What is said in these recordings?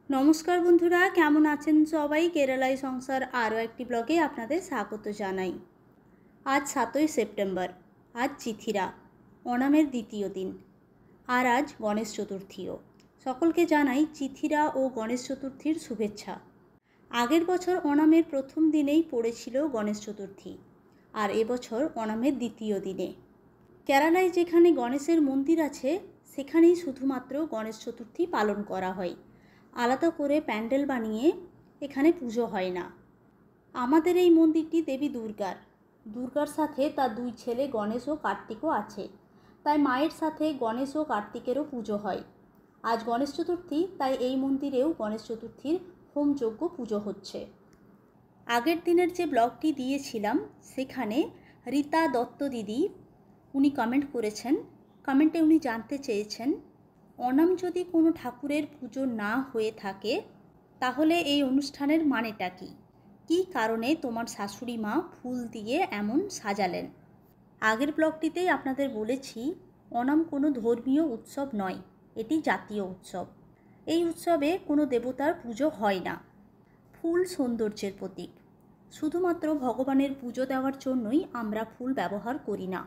নমস্কার বন্ধুরা, কেমন আছেন সবাই? কেরালাই সংসার আরও একটি ব্লগে আপনাদের স্বাগত জানাই। আজ 7ই সেপ্টেম্বর। আজ চিথিরা, ওনামের দ্বিতীয় দিন। আর আজ গণেশ চতুর্থীও। সকলকে জানাই চিথিরা ও গণেশ চতুর্থীর শুভেচ্ছা। আগের বছর ওনামের প্রথম দিনেই পড়েছিল গণেশ চতুর্থী, আর এবছর ওনামের দ্বিতীয় দিনে। কেরালায় যেখানে গণেশের মন্দির আছে সেখানেই শুধুমাত্র গণেশ চতুর্থী পালন করা হয়। আলাদা করে প্যান্ডেল বানিয়ে এখানে পুজো হয় না। আমাদের এই মন্দিরটি দেবী দুর্গার সাথে তার দুই ছেলে গণেশ ও কার্তিকও আছে, তাই মায়ের সাথে গণেশ ও কার্তিকেরও পুজো হয়। আজ গণেশ চতুর্থী, তাই এই মন্দিরেও গণেশ চতুর্থীর হোমযজ্ঞ পুজো হচ্ছে। আগের দিনের যে ব্লগটি দিয়েছিলাম সেখানে রীতা দত্ত দিদি উনি কমেন্ট করেছেন। কমেন্টে উনি জানতে চেয়েছেন, ওনাম যদি কোনো ঠাকুরের পুজো না হয়ে থাকে তাহলে এই অনুষ্ঠানের মানেটা কী? কী কারণে তোমার শাশুড়ি মা ফুল দিয়ে এমন সাজালেন? আগের ব্লগটিতেই আপনাদের বলেছি, ওনাম কোনো ধর্মীয় উৎসব নয়, এটি জাতীয় উৎসব। এই উৎসবে কোনো দেবতার পুজো হয় না। ফুল সৌন্দর্যের প্রতীক। শুধুমাত্র ভগবানের পুজো দেওয়ার জন্যই আমরা ফুল ব্যবহার করি না।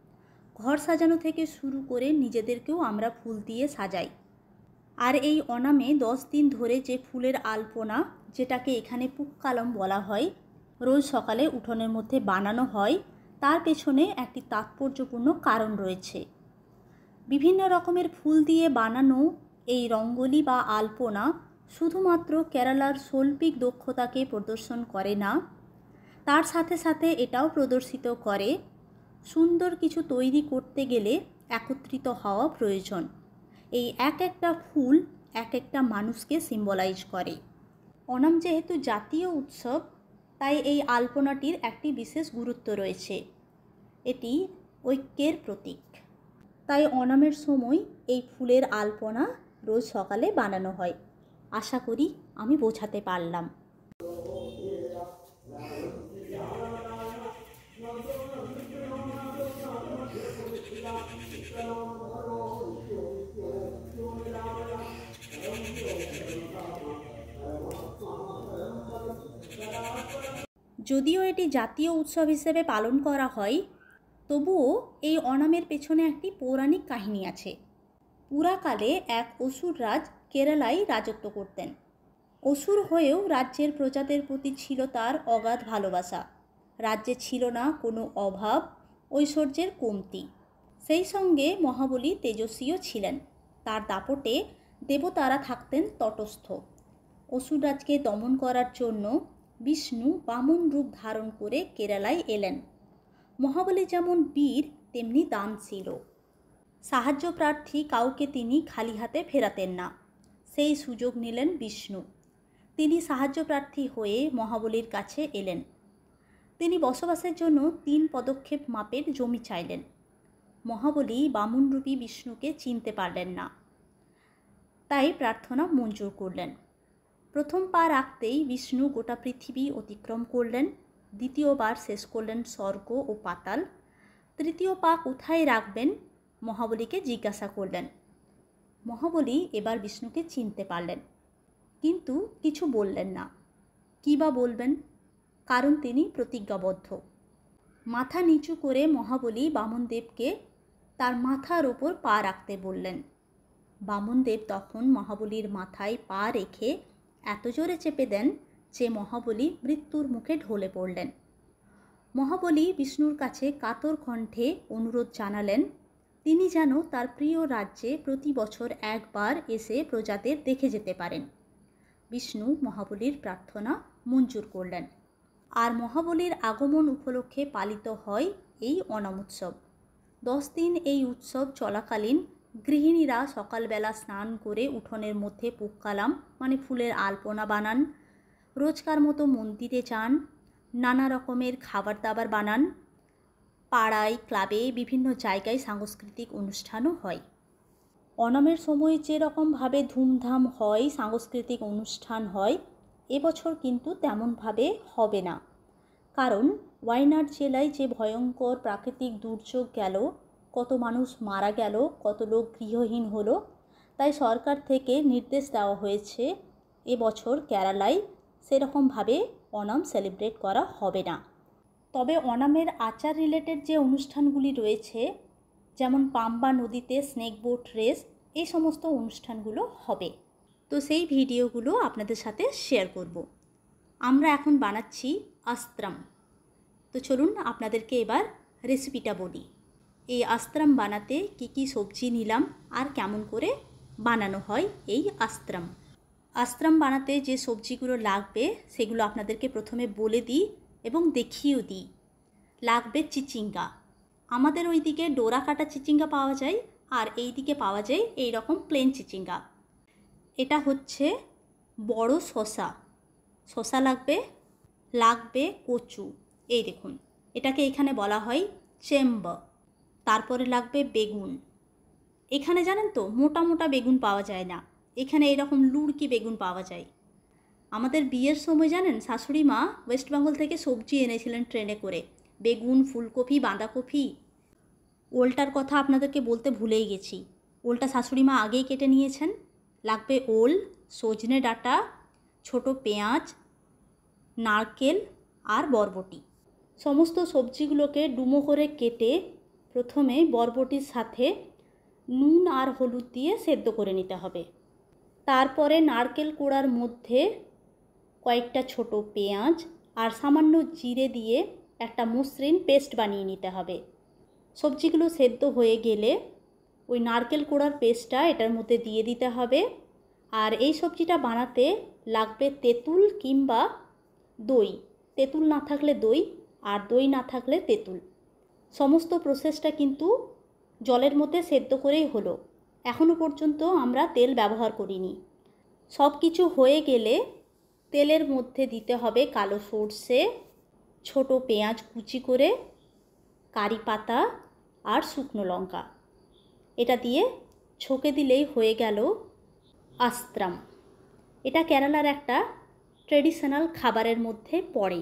ঘর সাজানো থেকে শুরু করে নিজেদেরকেও আমরা ফুল দিয়ে সাজাই। আর এই ওনামে 10 দিন ধরে যে ফুলের আলপনা, যেটাকে এখানে পুক্কালম বলা হয়, রোজ সকালে উঠোনের মধ্যে বানানো হয়, তার পেছনে একটি তাৎপর্যপূর্ণ কারণ রয়েছে। বিভিন্ন রকমের ফুল দিয়ে বানানো এই রঙ্গোলি বা আলপনা শুধুমাত্র কেরালার শৈল্পিক দক্ষতাকে প্রদর্শন করে না, তার সাথে সাথে এটাও প্রদর্শিত করে সুন্দর কিছু তৈরি করতে গেলে একত্রিত হওয়া প্রয়োজন। এই এক একটা ফুল এক একটা মানুষকে সিম্বলাইজ করে। ওনাম যেহেতু জাতীয় উৎসব, তাই এই আলপনাটির একটি বিশেষ গুরুত্ব রয়েছে। এটি ঐক্যের প্রতীক। তাই ওনামের সময় এই ফুলের আলপনা রোজ সকালে বানানো হয়। আশা করি আমি বোঝাতে পারলাম। যদিও এটি জাতীয় উৎসব হিসেবে পালন করা হয়, তবুও এই ওনামের পেছনে একটি পৌরাণিক কাহিনী আছে। পুরাকালে এক অসুর রাজ কেরালায় রাজত্ব করতেন। অসুর হয়েও রাজ্যের প্রজাদের প্রতি ছিল তার অগাধ ভালোবাসা। রাজ্যে ছিল না কোনো অভাব, ঐশ্বর্যের কমতি। সেই সঙ্গে মহাবলী তেজস্বীও ছিলেন। তার দাপটে দেবতারা থাকতেন তটস্থ। অসুররাজকে দমন করার জন্য বিষ্ণু বামন রূপ ধারণ করে কেরালায় এলেন। মহাবলী যেমন বীর তেমনি দানশীল। সাহায্য প্রার্থী কাউকে তিনি খালি হাতে ফেরাতেন না। সেই সুযোগ নিলেন বিষ্ণু। তিনি সাহায্য প্রার্থী হয়ে মহাবলীর কাছে এলেন। তিনি বসবাসের জন্য 3 পদক্ষেপ মাপের জমি চাইলেন। মহাবলী বামনরূপী বিষ্ণুকে চিনতে পারলেন না, তাই প্রার্থনা মঞ্জুর করলেন। প্রথম পা রাখতেই বিষ্ণু গোটা পৃথিবী অতিক্রম করলেন। দ্বিতীয়বার শেষ করলেন স্বর্গ ও পাতাল। তৃতীয় পা কোথায় রাখবেন মহাবলীকে জিজ্ঞাসা করলেন। মহাবলী এবার বিষ্ণুকে চিনতে পারলেন, কিন্তু কিছু বললেন না। কী বা বলবেন, কারণ তিনি প্রতিজ্ঞাবদ্ধ। মাথা নিচু করে মহাবলী বামনদেবকে তার মাথার ওপর পা রাখতে বললেন। বামনদেব তখন মহাবলীর মাথায় পা রেখে এত জোরে চেপে দেন যে মহাবলী মৃত্যুর মুখে ঢলে পড়লেন। মহাবলী বিষ্ণুর কাছে কাতর কণ্ঠে অনুরোধ জানালেন তিনি যেন তার প্রিয় রাজ্যে প্রতি বছর একবার এসে প্রজাদের দেখে যেতে পারেন। বিষ্ণু মহাবলীর প্রার্থনা মঞ্জুর করলেন। আর মহাবলীর আগমন উপলক্ষে পালিত হয় এই ওনাম উৎসব। 10 দিন এই উৎসব চলাকালীন গৃহিণীরা সকালবেলা স্নান করে উঠোনের মধ্যে পুক্কালাম মানে ফুলের আলপনা বানান, রোজকার মতো মন্দিরে যান, নানা রকমের খাবার দাবার বানান। পাড়ায়, ক্লাবে, বিভিন্ন জায়গায় সাংস্কৃতিক অনুষ্ঠানও হয়। ওনামের সময় যেরকমভাবে ধুমধাম হয়, সাংস্কৃতিক অনুষ্ঠান হয়, এবছর কিন্তু তেমনভাবে হবে না। কারণ ওয়াইনাড জেলায় যে ভয়ঙ্কর প্রাকৃতিক দুর্যোগ গেল, কত মানুষ মারা গেল, কত লোক গৃহহীন হলো, তাই সরকার থেকে নির্দেশ দেওয়া হয়েছে এবছর কেরালায় সেরকমভাবে ওনাম সেলিব্রেট করা হবে না। তবে ওনামের আচার রিলেটেড যে অনুষ্ঠানগুলি রয়েছে, যেমন পাম্বা নদীতে স্নেক বোট রেস, এই সমস্ত অনুষ্ঠানগুলো হবে। তো সেই ভিডিওগুলো আপনাদের সাথে শেয়ার করব। আমরা এখন বানাচ্ছি আস্ত্রাম। তো চলুন আপনাদেরকে এবার রেসিপিটা বলি। এই আস্ত্রাম বানাতে কি কি সবজি নিলাম আর কেমন করে বানানো হয় এই আস্ত্রাম। আস্ত্রাম বানাতে যে সবজিগুলো লাগবে সেগুলো আপনাদেরকে প্রথমে বলে দিই এবং দেখিয়েও দিই। লাগবে চিচিঙ্গা। আমাদের ওই দিকে ডোরা কাটা চিচিঙ্গা পাওয়া যায়, আর এই দিকে পাওয়া যায় এই রকম প্লেন চিচিঙ্গা। এটা হচ্ছে বড় শসা লাগবে। লাগবে কচু, এই দেখুন এটাকে এখানে বলা হয় চেম্ব। তারপরে লাগবে বেগুন। এখানে জানেন তো মোটা মোটা বেগুন পাওয়া যায় না, এখানে এরকম লুড়কি বেগুন পাওয়া যায়। আমাদের বিয়ের সময় জানেন শাশুড়ি মা ওয়েস্ট বেঙ্গল থেকে সবজি এনেছিলেন ট্রেনে করে, বেগুন, ফুলকপি, বাঁধাকপি। ওলটার কথা আপনাদেরকে বলতে ভুলেই গেছি, ওলটা শাশুড়ি মা আগেই কেটে নিয়েছেন। লাগবে ওল, সজনে ডাঁটা, ছোট পেঁয়াজ, নারকেল আর বরবটি। সমস্ত সবজিগুলোকে ডুমো করে কেটে প্রথমে বরবটির সাথে নুন আর হলুদ দিয়ে সেদ্ধ করে নিতে হবে। তারপরে নারকেল কোড়ার মধ্যে কয়েকটা ছোট পেঁয়াজ আর সামান্য জিরে দিয়ে একটা মসৃণ পেস্ট বানিয়ে নিতে হবে। সবজিগুলো সেদ্ধ হয়ে গেলে ওই নারকেল কোড়ার পেস্টটা এটার মধ্যে দিয়ে দিতে হবে। আর এই সবজিটা বানাতে লাগবে তেঁতুল কিংবা দই। তেঁতুল না থাকলে দই, আর দই না থাকলে তেঁতুল। সমস্ত প্রসেসটা কিন্তু জলের মধ্যে সেদ্ধ করেই হলো, এখনও পর্যন্ত আমরা তেল ব্যবহার করিনি। সব কিছু হয়ে গেলে তেলের মধ্যে দিতে হবে কালো সর্ষে, ছোট পেঁয়াজ কুচি করে, কারি পাতা আর শুকনো লঙ্কা। এটা দিয়ে ছকে দিলেই হয়ে গেল আস্ত্রাম। এটা কেরালার একটা ট্রেডিশনাল খাবারের মধ্যে পড়ে।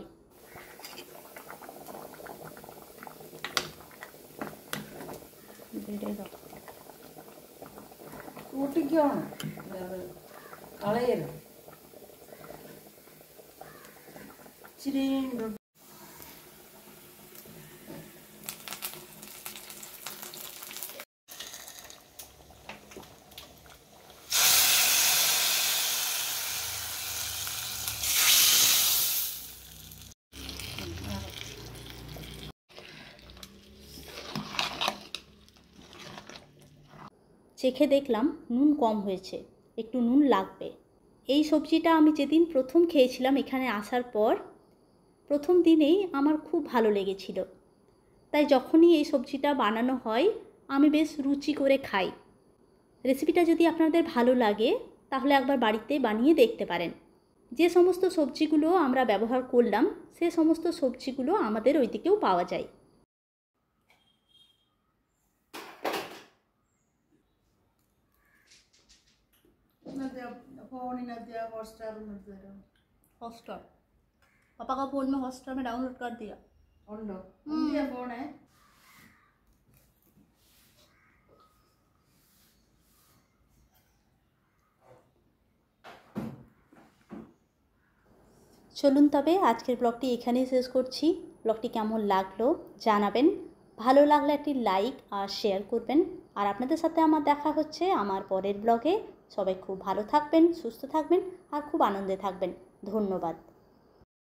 চেখে দেখলাম নুন কম হয়েছে, একটু নুন লাগবে। এই সবজিটা আমি যেদিন প্রথম খেয়েছিলাম এখানে আসার পর, প্রথম দিনেই আমার খুব ভালো লেগেছিল। তাই যখনই এই সবজিটা বানানো হয় আমি বেশ রুচি করে খাই। রেসিপিটা যদি আপনাদের ভালো লাগে তাহলে একবার বাড়িতে বানিয়ে দেখতে পারেন। যে সমস্ত সবজিগুলো আমরা ব্যবহার করলাম সে সমস্ত সবজিগুলো আমাদের ওই দিকেও পাওয়া যায়। हॉटस्टार पापा का फ़ोन में हॉटस्टार में डाउनलोड कर दिया। फ़ोन है। চলুন তবে আজকের ব্লগটি এখানেই শেষ করছি। ব্লগটি কেমন লাগলো জানাবেন, ভালো লাগলে একটি লাইক আর শেয়ার করবেন। আর আপনাদের সাথে আমার দেখা হচ্ছে আমার পরের ব্লগে। সবাই খুব ভালো থাকবেন, সুস্থ থাকবেন আর খুব আনন্দে থাকবেন। ধন্যবাদ।